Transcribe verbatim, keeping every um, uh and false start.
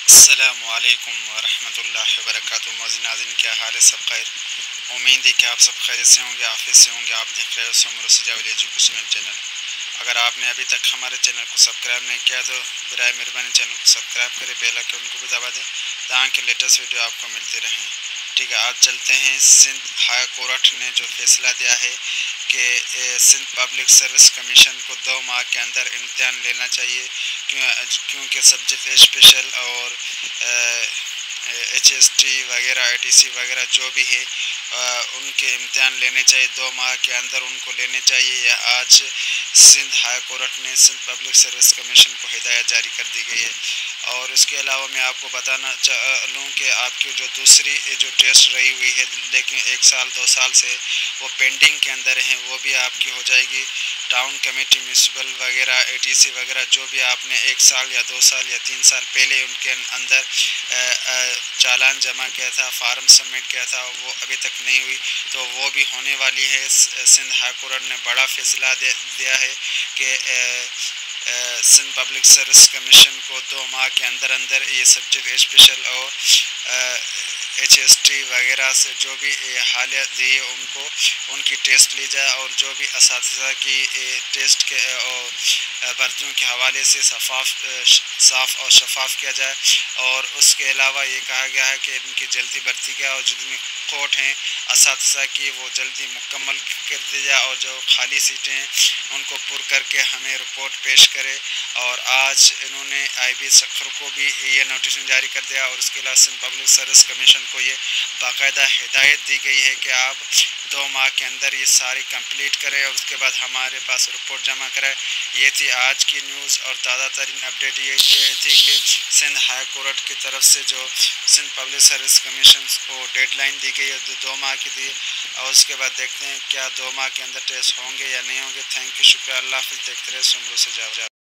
السلام علیکم ورحمۃ اللہ وبرکاتہ۔ موزی ناظرین، کیا حال ہے؟ سب خیر؟ امید ہے کہ آپ سب خیریت سے ہوں گے، عافیت سے ہوں گے۔ آپ دیکھ رہے ہو سمر سجاولی ایجوکیشنل چینل۔ اگر آپ نے ابھی تک ہمارے چینل کو سبسکرائب نہیں کیا تو برائے مہربانی چینل کو سبسکرائب کریں، بیل آئیکن کو بھی دبا دیں تاکہ لیٹسٹ ویڈیو آپ کو ملتی رہیں۔ ٹھیک ہے، آج چلتے ہیں۔ سندھ ہائی کورٹ نے جو فیصلہ دیا ہے کہ سندھ پبلک سروس کمیشن کو دو ماہ کے اندر امتحان لینا چاہیے، کیونکہ سبجیکٹ اسپیشل اور ایچ ایس ٹی وغیرہ اے ٹی سی وغیرہ جو بھی ہے ان کے امتحان لینے چاہیے، دو ماہ کے اندر ان کو لینے چاہیے۔ یا آج سندھ ہائی کورٹ نے سندھ پبلک سروس کمیشن کو ہدایت جاری کر دی گئی ہے۔ اور اس کے علاوہ میں آپ کو بتانا چاہوں کہ آپ کی جو دوسری جو ٹیسٹ رہی ہوئی ہے لیکن ایک سال دو سال سے وہ پینڈنگ کے اندر ہیں، وہ بھی آپ کی ہو جائے گی۔ ٹاؤن کمیٹی میونسپل وغیرہ اے ٹی سی وغیرہ جو بھی آپ نے ایک سال یا دو سال یا تین سال پہلے ان کے اندر چالان جمع کیا تھا، فارم سبمٹ کیا تھا، وہ ابھی تک نہیں ہوئی تو وہ بھی ہونے والی ہے۔ سندھ ہائی کورٹ نے بڑا فیصلہ دیا ہے کہ سندھ پبلک سروس کمیشن کو دو ماہ کے اندر اندر یہ سبجیکٹ اسپیشل اور ایچ ایس ٹی وغیرہ سے جو بھی حالیت دی ہے ان کو ان کی ٹیسٹ لی جائے، اور جو بھی اساتذہ کی ٹیسٹ کے اور بھرتیوں کے حوالے سے صفاف صاف اور شفاف کیا جائے۔ اور اس کے علاوہ یہ کہا گیا ہے کہ ان کی جلدی بھرتی کیا اور جتنی کوٹ ہیں اساتذہ کی وہ جلدی مکمل کر دی جائے، اور جو خالی سیٹیں ہیں ان کو پر کر کے ہمیں رپورٹ پیش کرے۔ اور آج انہوں نے آئی بی سکھر کو بھی یہ نوٹیس جاری کر دیا، اور اس کے علاوہ سندھ پبلک سروس کمیشن کو یہ باقاعدہ ہدایت دی گئی ہے کہ آپ دو ماہ کے اندر یہ ساری کمپلیٹ کریں اور اس کے بعد ہمارے پاس رپورٹ جمع کریں۔ یہ تھی آج کی نیوز، اور تازہ ترین اپڈیٹ یہ تھی کہ سندھ ہائی کورٹ کی طرف سے جو سندھ پبلک سروس کمیشن کو ڈیڈ لائن دی گئی ہے دو ماہ کی دی، اور اس کے بعد دیکھتے ہیں کیا دو ماہ کے اندر ٹیسٹ ہوں گے یا نہیں ہوں گے۔ تھینک یو، شکریہ، اللہ حافظ۔ دیکھتے رہے سمرو سے جاؤ۔